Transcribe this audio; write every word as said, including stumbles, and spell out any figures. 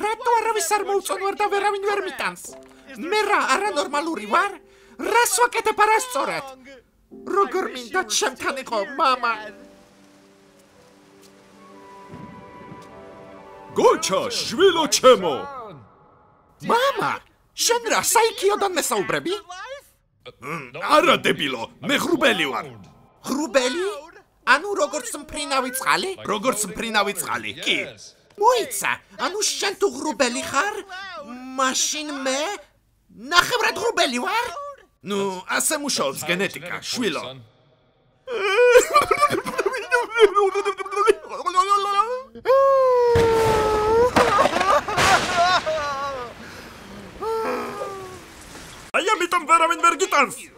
რატო არავის არ მოუწონვარ და ვერავინ ვერ მიტანს? მე რა არანორმალური ვარ? რას ვაკეთებ არასწორად? როგორ მინდა ჩემთან იყო მამა? გოჩა, შვილო ჩემო! მამა, შენ რა საიქიოდან მესაუბრები? არა დებილო, მე ღრუბელი ვარ. ღრუბელი? ანუ როგორც მფრინავი წყალი? როგორც მფრინავი წყალი, კი. მოიცა, ანუ შენ თუ ღრუბელი ხარ? მაშინ მე ნახევრად ღრუბელი ვარ? ნუ, ასე მუშაობს გენეტიკა, შვილო. აი ამიტომ ვერავინ ვერ გიტანს.